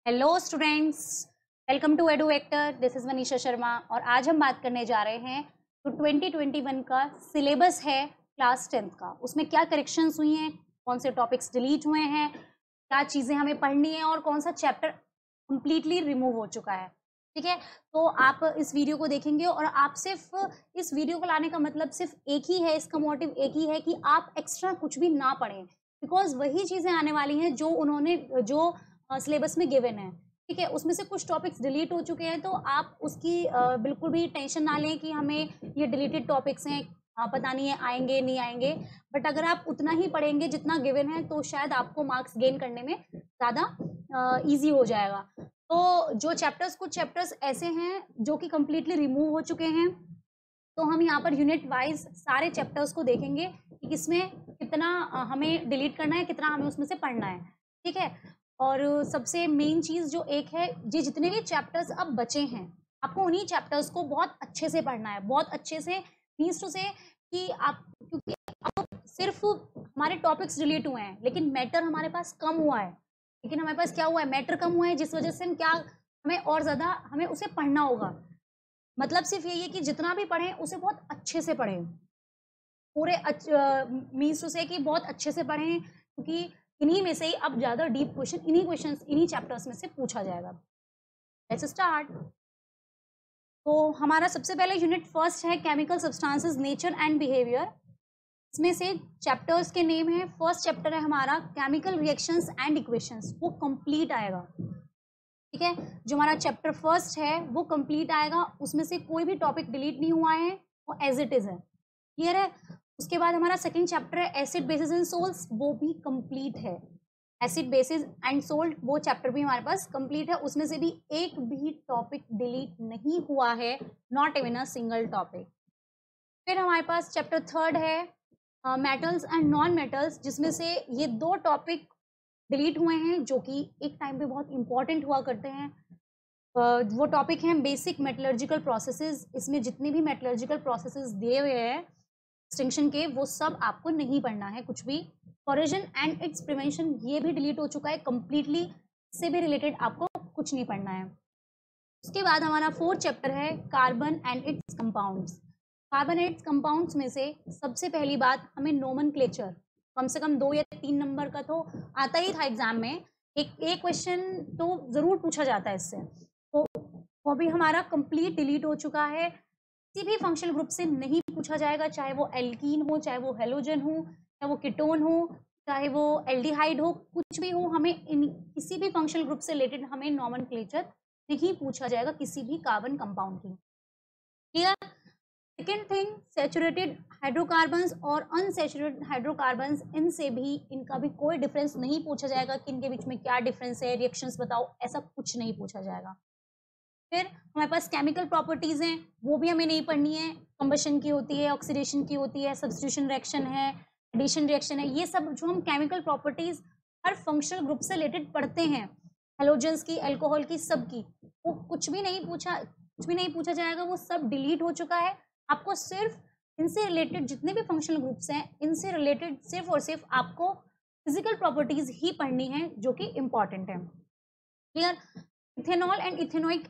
Hello students, welcome to Edu Vector. This is Manisha Sharma और आज हम बात करने जा रहे हैं तो 2021 का सिलेबस है क्लास 10th का। उसमें क्या करेक्शंस हुई हैं, कौन से टॉपिक्स डिलीट हुए हैं, क्या चीज़ें हमें पढ़नी है और कौन सा चैप्टर कंप्लीटली रिमूव हो चुका है। ठीक है, तो आप इस वीडियो को देखेंगे और आप सिर्फ इस वीडियो को लाने का मतलब सिर्फ एक ही है, इसका मोटिव एक ही है कि आप एक्स्ट्रा कुछ भी ना पढ़ें, बिकॉज वही चीज़ें आने वाली हैं जो सिलेबस में गिवन है। ठीक है, उसमें से कुछ टॉपिक्स डिलीट हो चुके हैं, तो आप उसकी बिल्कुल भी टेंशन ना लें कि हमें ये डिलीटेड टॉपिक्स हैं, पता नहीं है आएंगे नहीं आएंगे। बट अगर आप उतना ही पढ़ेंगे जितना गिवन है तो शायद आपको मार्क्स गेन करने में ज़्यादा ईजी हो जाएगा। तो जो चैप्टर्स, कुछ चैप्टर्स ऐसे हैं जो कि कम्प्लीटली रिमूव हो चुके हैं, तो हम यहाँ पर यूनिट वाइज सारे चैप्टर्स को देखेंगे कि किसमें कितना हमें डिलीट करना है, कितना हमें उसमें से पढ़ना है। ठीक है, और सबसे मेन चीज़ जो एक है, ये जितने भी चैप्टर्स अब बचे हैं आपको उन्हीं चैप्टर्स को बहुत अच्छे से पढ़ना है, बहुत अच्छे से। मीन्स टू से कि आप, क्योंकि अब सिर्फ हमारे टॉपिक्स डिलीट हुए हैं लेकिन मैटर हमारे पास कम हुआ है। लेकिन हमारे पास क्या हुआ है, मैटर कम हुआ है, जिस वजह से हम क्या, हमें और ज़्यादा हमें उसे पढ़ना होगा। मतलब सिर्फ यही है कि जितना भी पढ़ें उसे बहुत अच्छे से पढ़ें, पूरे मीन्स टू से कि बहुत अच्छे से पढ़ें, क्योंकि इन्हीं में से ही अब ज़्यादा डीप क्वेश्चन इन्हीं चैप्टर्स में से पूछा जाएगा। Let's start. तो हमारा सबसे पहले यूनिट फर्स्ट है chemical substances, nature and behaviour. इसमें से चैप्टर्स के नेम है, फर्स्ट चैप्टर है हमारा केमिकल रिएक्शंस एंड इक्वेशंस, वो कंप्लीट आएगा। ठीक है, जो हमारा चैप्टर फर्स्ट है वो कंप्लीट आएगा, उसमें से कोई भी टॉपिक डिलीट नहीं हुआ है, वो एज इट इज है। क्लियर है। उसके बाद हमारा सेकंड चैप्टर है एसिड बेसिस एंड सोल्ट्स, वो भी कंप्लीट है। एसिड बेसिस एंड सोल्ट वो चैप्टर भी हमारे पास कंप्लीट है, उसमें से भी एक भी टॉपिक डिलीट नहीं हुआ है, not even a single topic. फिर हमारे पास चैप्टर थर्ड है मेटल्स एंड नॉन मेटल्स, जिसमें से ये दो टॉपिक डिलीट हुए हैं जो कि एक टाइम पे बहुत इंपॉर्टेंट हुआ करते हैं। वो टॉपिक हैं बेसिक मेटलर्जिकल प्रोसेसेस। इसमें जितने भी मेटलर्जिकल प्रोसेसेस दिए हुए हैं एक्सटिंक्शन के, वो सब आपको नहीं पढ़ना है कुछ भी। कोरोजन एंड इट्स प्रिवेंशन ये भी डिलीट हो चुका है कंप्लीटली, इससे भी रिलेटेड आपको कुछ नहीं पढ़ना है। उसके बाद हमारा फोर्थ चैप्टर है carbon and its compounds. Carbon and its compounds में से सबसे पहली बात, हमें नोमेनक्लेचर कम से कम 2 या 3 नंबर का तो आता ही था एग्जाम में, एक क्वेश्चन तो जरूर पूछा जाता है इससे। तो वो भी हमारा कंप्लीट डिलीट हो चुका है, किसी भी फंक्शनल ग्रुप से नहीं पूछा जाएगा, चाहे वो एल्कीन हो, चाहे वो हेलोजन हो, चाहे वो कीटोन हो, चाहे वो एल्डिहाइड हो, कुछ भी हो, हमें किसी भी फंक्शनल ग्रुप से रिलेटेड हमें नोमेनक्लेचर नहीं पूछा जाएगा किसी भी कार्बन कंपाउंड की। Clear. Second thing, saturated hydrocarbons और अनसैचुरेटेड हाइड्रोकार्बन्स, इनसे भी इनका भी कोई डिफरेंस नहीं पूछा जाएगा कि इनके बीच में क्या डिफरेंस है, रिएक्शंस बताओ, ऐसा कुछ नहीं पूछा जाएगा। फिर हमारे पास केमिकल प्रॉपर्टीज हैं, वो भी हमें नहीं पढ़नी है। कंबशन की होती है, ऑक्सीडेशन की होती है, सब्स्टिट्यूशन रिएक्शन है, एडिशन रिएक्शन है, ये सब जो हम केमिकल प्रॉपर्टीज हर फंक्शनल ग्रुप से रिलेटेड पढ़ते हैं, हेलोजन्स की, अल्कोहल की, सब की, वो कुछ भी नहीं पूछा जाएगा, वो सब डिलीट हो चुका है। आपको सिर्फ इनसे रिलेटेड जितने भी फंक्शनल ग्रुप्स हैं, इनसे रिलेटेड सिर्फ और सिर्फ आपको फिजिकल प्रॉपर्टीज ही पढ़नी है जो कि इंपॉर्टेंट है। Clear. Ethanol and ethanoic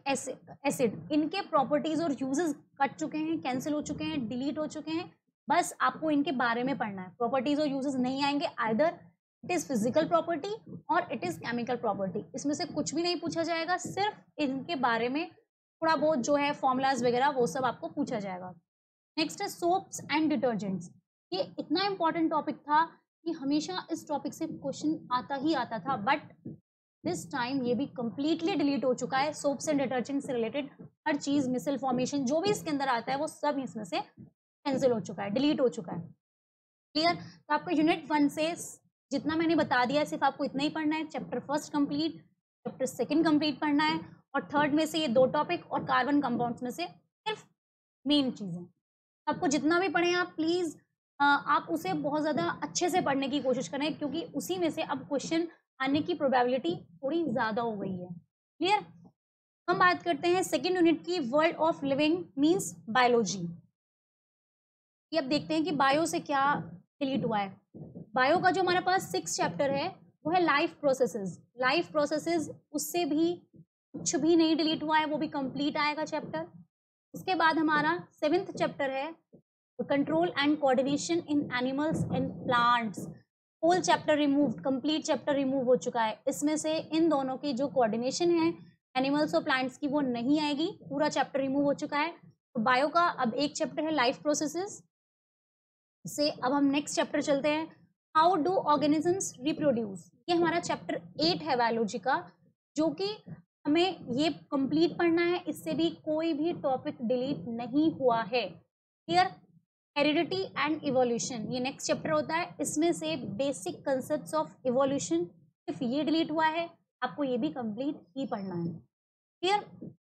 acid, इनके प्रॉपर्टीज और यूजेस कट चुके हैं, कैंसिल हो चुके हैं, डिलीट हो चुके हैं, बस आपको इनके बारे में पढ़ना है। प्रॉपर्टीज और यूजेस नहीं आएंगे, either it is physical property और इट इज केमिकल प्रॉपर्टी, इसमें से कुछ भी नहीं पूछा जाएगा, सिर्फ इनके बारे में थोड़ा बहुत जो है फॉर्मूलाज वगैरह वो सब आपको पूछा जाएगा। नेक्स्ट है सोप्स एंड डिटर्जेंट्स। ये इतना इंपॉर्टेंट टॉपिक था कि हमेशा इस टॉपिक से क्वेश्चन आता ही आता था, बट दिस टाइम ये भी कंप्लीटली डिलीट हो चुका है। सोप्स एंड डिटर्जेंट से रिलेटेड हर चीज, मिसल फॉर्मेशन, जो भी इसके अंदर आता है वो सब इसमें से कैंसिल हो चुका है, डिलीट हो चुका है। क्लियर। तो आपको यूनिट 1 से जितना मैंने बता दिया है सिर्फ आपको इतना ही पढ़ना है। Chapter first complete, chapter second complete पढ़ना है, और थर्ड में से ये 2 टॉपिक और कार्बन कंपाउंड्स में से सिर्फ मेन चीजें। आपको जितना भी पढ़ें आप प्लीज आप उसे बहुत ज्यादा अच्छे से पढ़ने की कोशिश करें, क्योंकि उसी में से अब क्वेश्चन आने की प्रोबेबिलिटी थोड़ी ज्यादा हो गई है। क्लियर। हम बात करते हैं सेकेंड यूनिट की, world of living means biology. ये अब देखते हैं कि बायो से क्या डिलीट हुआ है। बायो का जो हमारे पास 6 चैप्टर है वो है लाइफ प्रोसेसेस। लाइफ प्रोसेसेस उससे भी कुछ भी नहीं डिलीट हुआ है, वो भी कंप्लीट आएगा चैप्टर। उसके बाद हमारा 7th चैप्टर है control and coordination in animals and plants. Whole chapter remove, complete chapter remove हो चुका है। इसमें से इन दोनों की जो कोऑर्डिनेशन है एनिमल्स और प्लांट्स की वो नहीं आएगी, पूरा चैप्टर रिमूव हो चुका है। तो बायो का अब एक चैप्टर है लाइफ प्रोसेसेस से। अब हम नेक्स्ट चैप्टर चलते हैं, हाउ डू ऑर्गेनिजम्स रिप्रोड्यूस। ये हमारा चैप्टर 8 है बायोलॉजी का, जो कि हमें ये कंप्लीट पढ़ना है, इससे भी कोई भी टॉपिक डिलीट नहीं हुआ है। क्लियर? हेरिडिटी एंड इवोल्यूशन ये नेक्स्ट चैप्टर होता है। इसमें से बेसिक कंसेप्ट्स ऑफ इवोल्यूशन, सिर्फ ये डिलीट हुआ है, आपको ये भी कंप्लीट ही पढ़ना है। क्लियर?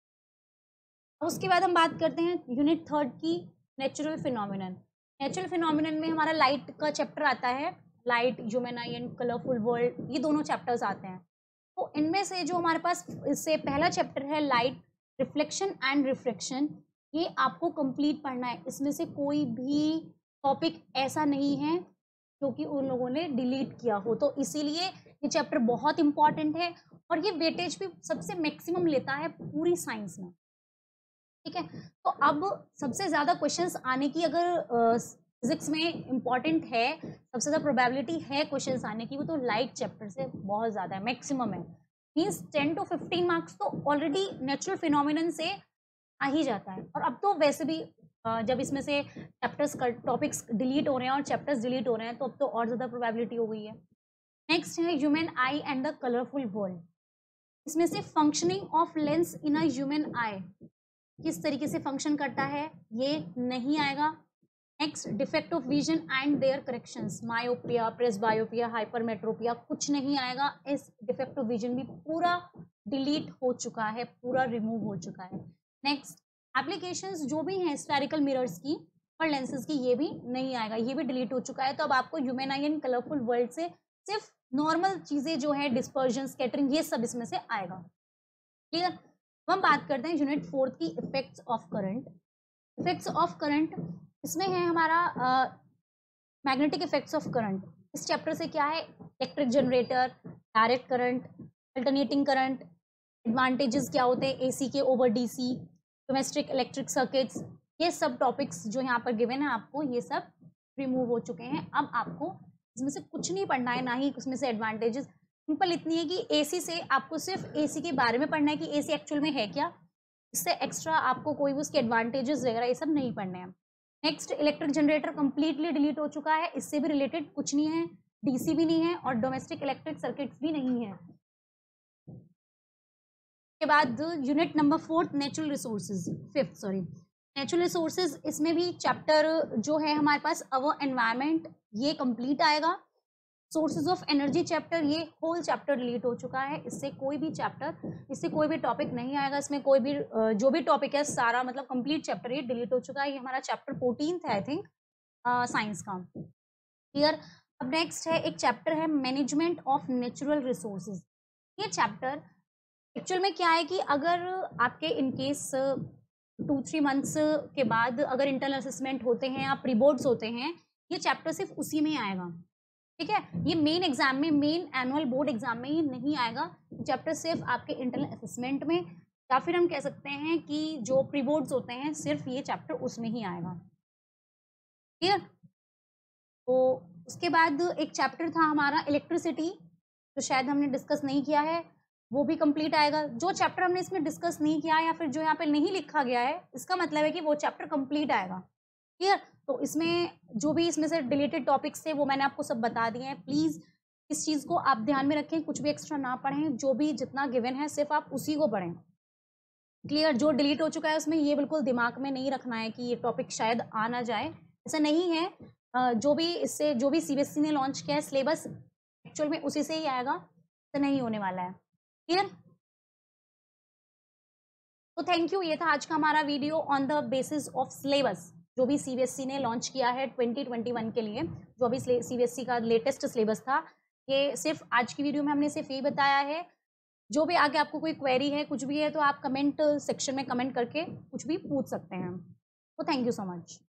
उसके बाद हम बात करते हैं यूनिट 3 की, नेचुरल फिनोमिनन। नेचुरल फिनोमिनन में हमारा लाइट का चैप्टर आता है, light, human eye and colourful world, ये दोनों चैप्टर्स आते हैं। तो इनमें से जो हमारे पास इससे पहला चैप्टर है लाइट रिफ्लेक्शन एंड रिफ्रैक्शन, ये आपको कंप्लीट पढ़ना है। इसमें से कोई भी टॉपिक ऐसा नहीं है जो कि उन लोगों ने डिलीट किया हो, तो इसीलिए ये चैप्टर बहुत इंपॉर्टेंट है और ये वेटेज भी सबसे मैक्सिमम लेता है पूरी साइंस में। ठीक है, तो अब सबसे ज़्यादा क्वेश्चंस आने की अगर फिजिक्स में इम्पॉर्टेंट है, सबसे ज़्यादा प्रोबेबिलिटी है क्वेश्चंस आने की, वो तो लाइट चैप्टर से बहुत ज़्यादा है, मैक्सिमम है। मीन्स 10 to 15 मार्क्स तो ऑलरेडी नेचुरल फिनोमिनन से आ ही जाता है। और अब तो वैसे भी जब इसमें से चैप्टर्स टॉपिक्स डिलीट हो रहे हैं और चैप्टर्स डिलीट हो रहे हैं, तो अब तो और ज़्यादा प्रोबेबिलिटी हो गई है। नेक्स्ट है human eye and the colourful world. इसमें से functioning of lens in a human eye, किस तरीके से फंक्शन करता है, ये नहीं आएगा। Next defect of vision and their corrections, myopia, presbyopia, hypermetropia, कुछ नहीं आएगा। इस डिफेक्ट ऑफ विजन भी पूरा डिलीट हो चुका है, पूरा रिमूव हो चुका है। नेक्स्ट एप्लीकेशंस जो भी हैं स्फेरिकल मिरर्स की और लेंसेज की, ये भी नहीं आएगा, ये भी डिलीट हो चुका है। तो अब आपको human eye and colourful world से सिर्फ नॉर्मल चीजें जो है, डिस्पर्जन, स्कैटरिंग, ये सब इसमें से आएगा। क्लियर? हम बात करते हैं यूनिट 4 की effects of current. Effects of current इसमें है हमारा मैग्नेटिक इफेक्ट्स ऑफ करंट। इस चैप्टर से क्या है, electric generator, direct current, alternating current, advantages क्या होते हैं एसी के over DC, domestic electric circuits, ये सब टॉपिक्स जो यहाँ पर गिवन है आपको, ये सब रिमूव हो चुके हैं। अब आपको इसमें से कुछ नहीं पढ़ना है, ना ही उसमें से एडवांटेजेस। सिंपल इतनी है कि एसी से आपको सिर्फ एसी के बारे में पढ़ना है कि एसी एक्चुअल में है क्या, इससे एक्स्ट्रा आपको कोई भी उसके एडवांटेजेस वगैरह ये सब नहीं पढ़ने हैं। Next electric generator completely delete हो चुका है, इससे भी रिलेटेड कुछ नहीं है, डीसी भी नहीं है और डोमेस्टिक इलेक्ट्रिक सर्किट्स भी नहीं है। के बाद unit number 4 natural resources, 5th sorry, natural resources. इसमें भी चैप्टर जो है हमारे पास अवर एनवायरनमेंट, ये कंप्लीट आएगा। सोर्सेज ऑफ एनर्जी चैप्टर, ये होल चैप्टर डिलीट हो चुका है, इससे कोई भी चैप्टर, इससे कोई भी टॉपिक नहीं आएगा। इसमें कोई भी जो भी टॉपिक है सारा, मतलब कंप्लीट चैप्टर ये डिलीट हो चुका है। ये हमारा चैप्टर 14th है आई थिंक साइंस का। क्लियर? अब नेक्स्ट है एक चैप्टर है मैनेजमेंट ऑफ नेचुरल रिसोर्सेज। ये चैप्टर एक्चुअल में क्या है कि अगर आपके इनकेस 2-3 मंथ्स के बाद अगर इंटरनल असेसमेंट होते हैं या प्री बोर्ड्स होते हैं, ये चैप्टर सिर्फ उसी में आएगा। ठीक है, ये मेन एग्जाम में, मेन एनुअल बोर्ड एग्जाम में ये नहीं आएगा। चैप्टर सिर्फ आपके इंटरनल असेसमेंट में, या फिर हम कह सकते हैं कि जो प्री बोर्ड्स होते हैं सिर्फ ये चैप्टर उसमें ही आएगा। क्लियर? तो उसके बाद एक चैप्टर था हमारा इलेक्ट्रिसिटी, तो शायद हमने डिस्कस नहीं किया है, वो भी कंप्लीट आएगा। जो चैप्टर हमने इसमें डिस्कस नहीं किया या फिर जो यहाँ पे नहीं लिखा गया है, इसका मतलब है कि वो चैप्टर कंप्लीट आएगा। क्लियर? तो इसमें जो भी इसमें से डिलीटेड टॉपिक्स थे वो मैंने आपको सब बता दिए हैं। प्लीज़ इस चीज़ को आप ध्यान में रखें, कुछ भी एक्स्ट्रा ना पढ़ें, जो भी जितना गिवन है सिर्फ आप उसी को पढ़ें। क्लियर? जो डिलीट हो चुका है उसमें ये बिल्कुल दिमाग में नहीं रखना है कि ये टॉपिक शायद आ ना जाए, ऐसा नहीं है। जो भी इससे, जो भी सीबीएसई ने लॉन्च किया है सिलेबस, एक्चुअल में उसी से ही आएगा, तो नहीं होने वाला है। क्लियर? तो थैंक यू, ये था आज का हमारा video on the basis of syllabus, जो भी सीबीएसई ने लॉन्च किया है 2021 के लिए, जो भी सीबीएसई का लेटेस्ट सिलेबस था। ये सिर्फ आज की वीडियो में हमने सिर्फ यही बताया है। जो भी आगे आपको कोई क्वेरी है, कुछ भी है, तो आप कमेंट सेक्शन में कमेंट करके कुछ भी पूछ सकते हैं। तो थैंक यू सो मच।